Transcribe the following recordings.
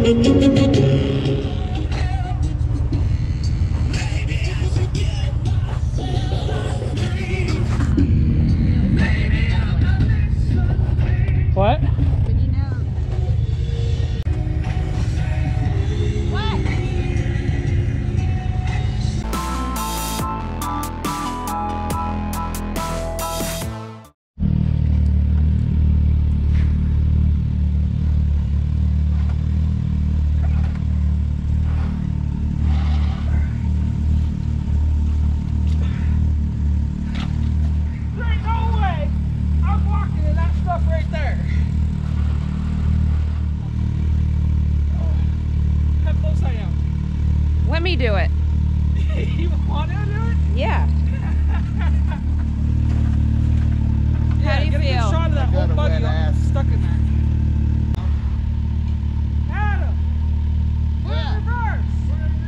What? Let me do it. You want to do it? Yeah. How do you get feel? A good shot of that whole buggy stuck in there. Adam! Put it in reverse! Put it in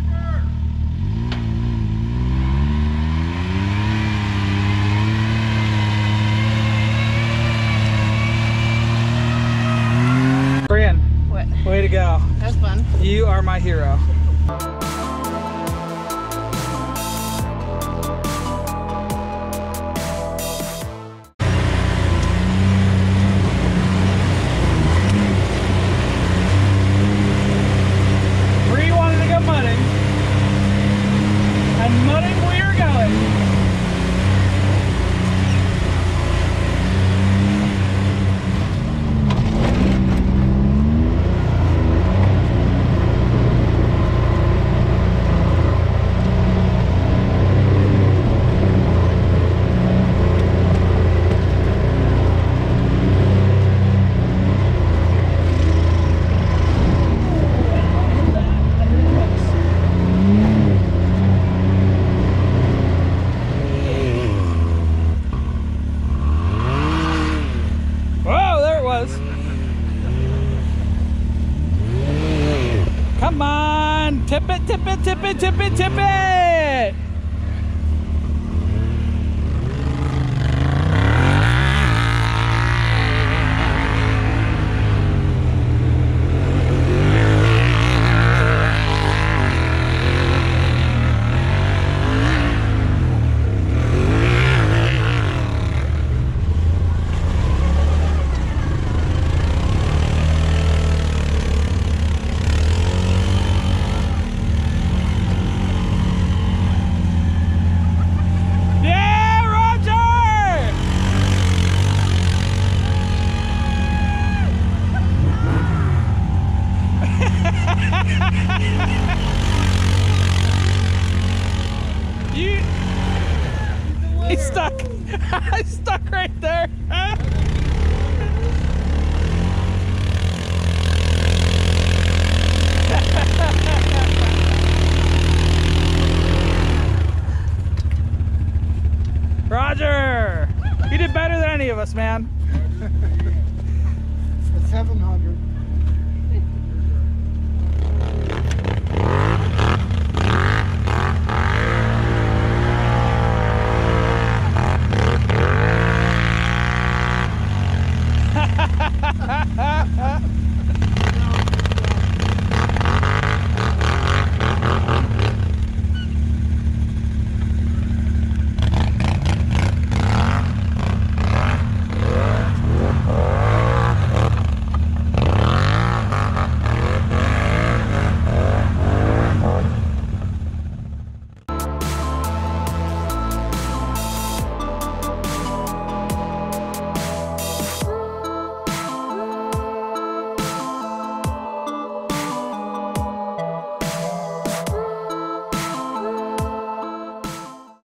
reverse! Brian, What? way to go. That was fun. You are my hero. Come on, tip it, tip it, tip it, tip it, tip it! He's stuck. I'm stuck right there.